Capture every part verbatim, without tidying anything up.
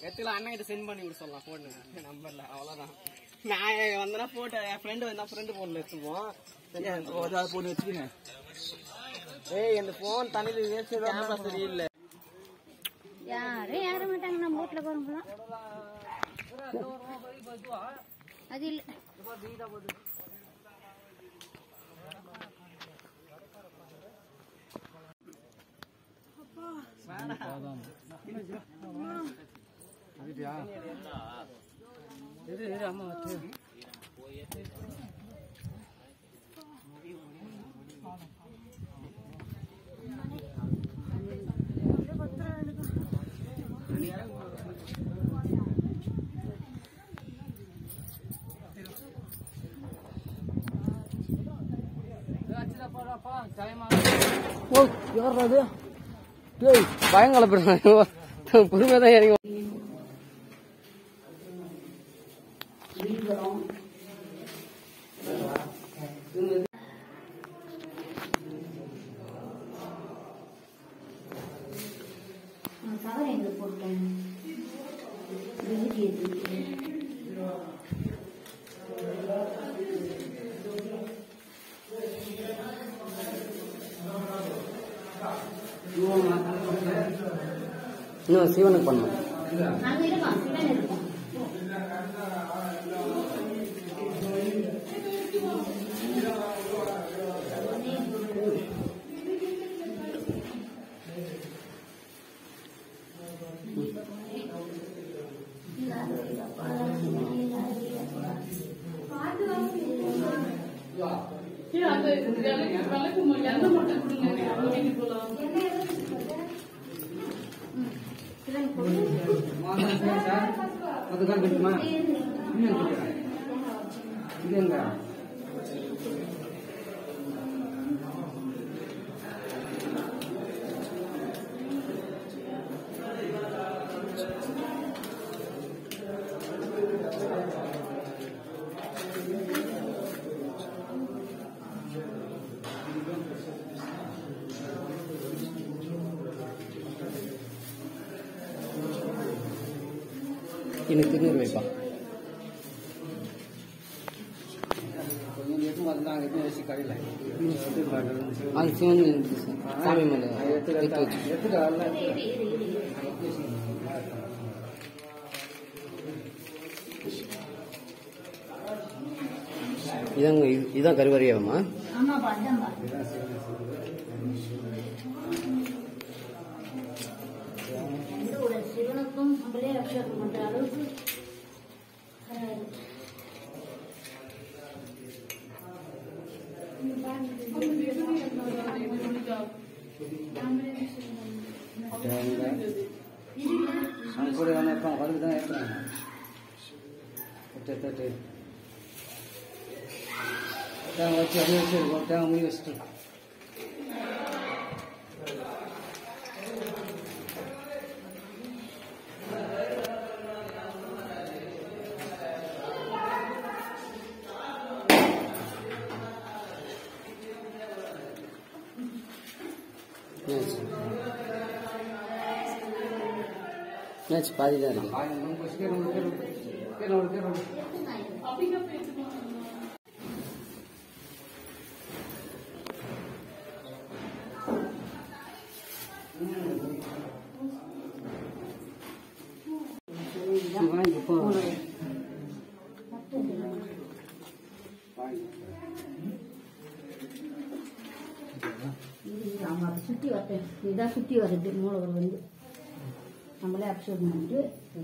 எடுத்துக்கலாம் அண்ணன் கிட்ட சென்ட் பண்ணி விட சொல்லலாம் போன் நம்பர்ல அவ்வளவுதான். நான் வந்தனா போட்டோ என் ஃப்ரெண்டு வந்தா ஃப்ரெண்டு போன்ல எடுத்துப்போம். போன் வச்சுக்கங்க. ஏய் இந்த போன் தண்ணியில வேஸ்ட் கேமரா சரியில்லை. யாரும் ஏற மாட்டாங்க நம்ம வீட்டுல போறோம் அது இல்ல அம்மா பயங்கர பொறுமைதான் இறங்கி இன்னும் சிவனுக்கு பண்ணணும். அதுதான் கிடைக்குமா? இது எங்க எனக்கு திருநூறு வைப்பா கடையில் அது சிவன் சாமி மேலே இதாங்க இதுதான் கருவறையாமா? சிவனுக்கும் நம்மளே அபிஷேகம் பண்ற அளவுக்கு வச்சு பாதி தான் இருக்கு. சுற்றி வரேன் இதான் சுற்றி வருது மூலவர் வந்து நம்மளே அபிஷேகம் பண்ணிட்டு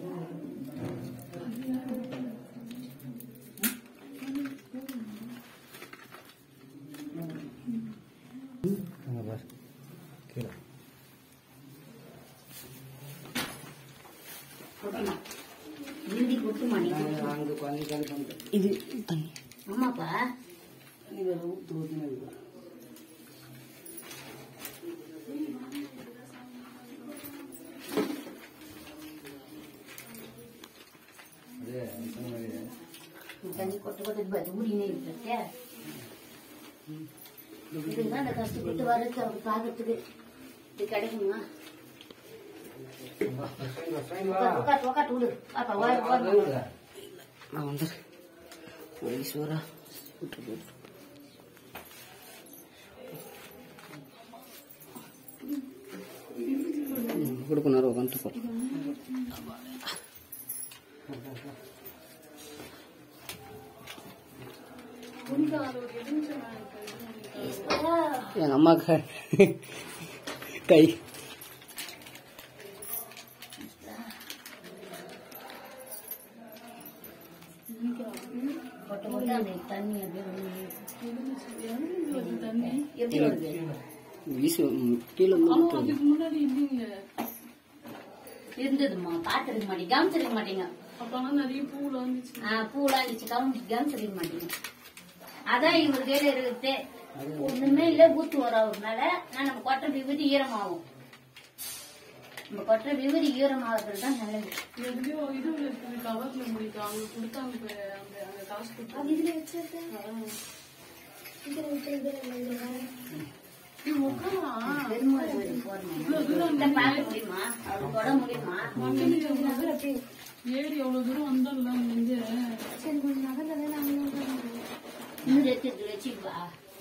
இது ஆமாப்பா தண்ணி கொட்ட கொட்ட ஊடினே இருக்க இதுதான் அந்த கஷ்டப்பட்டு வர்றது அவங்க பார்க்கறதுக்கு இது கிடைக்குமா? நான் வந்து ஈஸ்வரா கொடுக்க நேரம் உட்காந்துட்டு எங்க அம்மா கை இருந்ததுமா பாத்துருக்க மாட்டீங்க கவனிச்சிருக்க மாட்டீங்க நிறைய பூலாம் பூலாம் இருந்துச்சு கவனிச்சிருக்க மாட்டீங்க அதான் இவங்க கையில இருக்குது ஒண்ணுமே இல்ல ஊத்து வரவுனால நான் நம்ம கொட்டை விபதி ஈரமாகும் நம்ம கொட்டை விபதி ஈரமாகிறது தான் நல்லது முடியுமா அவரு தொட முடியுமா ஏறி எவ்வளவு தூரம் வந்தோம்ல சரி கொஞ்சம் நகர்ந்ததே இன்னும் எடுத்து வச்சுக்கா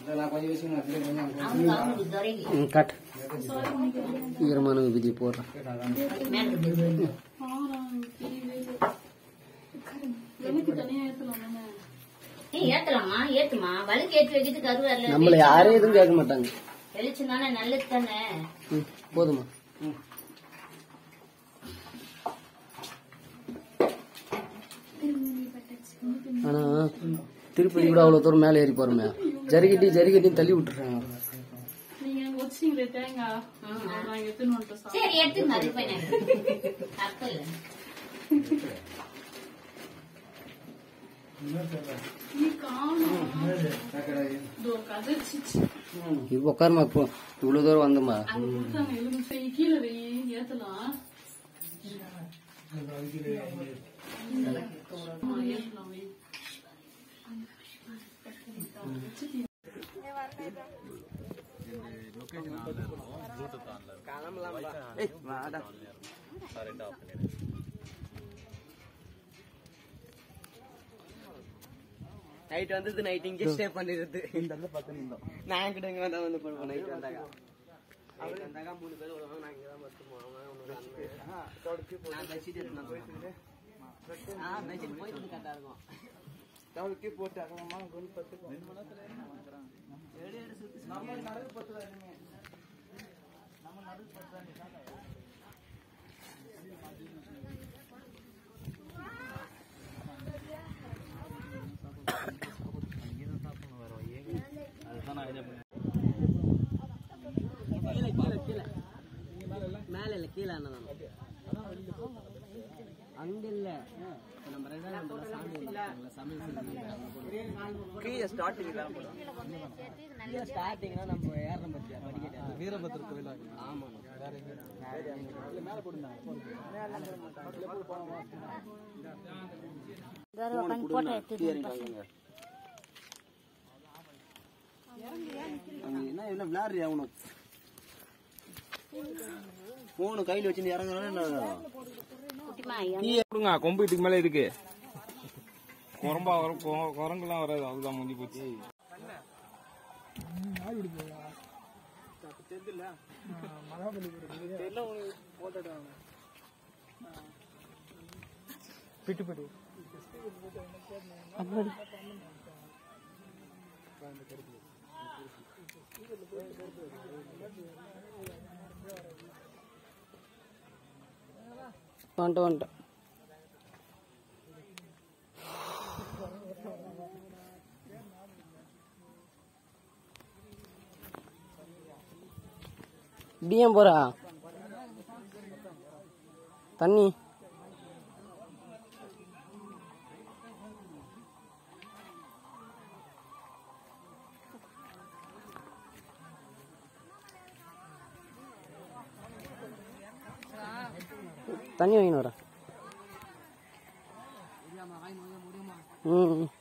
ஈரமான விபதி போடுறேன் ஏத்தலாமா ஏத்துமா வலுக்கு ஏற்றி வைக்கிறதுக்கு அது வரல நம்மள யாரும் எதுவும் கேட்க மாட்டாங்க வெளிச்சம்தானே நல்லது தானே போதுமா ஆனா திருப்பதி கூட அவ்வளவு தூரம் மேல ஏறி போறோமே ஜரிகட்டி ஜரிகட்டி தள்ளி விட்டுறாங்க சரி எடுத்துங்க அது உட்காருமா இவ்வளவு தூரம் வந்தோமா கீழே ஏத்தலாம் நைட் வந்தது நைட் இங்கே ஸ்டே பண்ணிடுது நான் என்கிட்ட இங்க வந்தா வந்து போடுவோம் நைட் வந்தாக்கா அவர் வந்தாக்கா மூணு பேர் வருவாங்க நான் இங்கதான் பத்துவோம் நான் பெட்ஷீட் எடுத்து போயிட்டு ஆ பெட்ஷீட் போயிட்டு கரெக்டா இருக்கும் தவளுக்கு போட்டு அகலமா கொண்டு பத்துக்கும் நம்ம நடுவு பத்து நம்ம நடுவு பத்து மேல இல்ல கீழே அங்க இல்ல கீழே ஸ்டார்டிங்னா நம்ம ஏறணும் பத்தியா படிக்கட்டு வீரபத்ர கோயில் ஆமா மேல போடுங்க என்ன என்ன விளையாடுறியா உனக்கு போன கையில வச்சு இறங்குறா கொம்பு இதுக்கு மேல இருக்கு குரம்பா வரும் குரங்குலாம் வராது அதுதான் முடிஞ்சு போச்சு பிட்டு பிட்டு வந்துட்டு வந்துட்டு இப்படியும் போறா தண்ணி தண்ணி வாங்கின்னு வரேன் ம்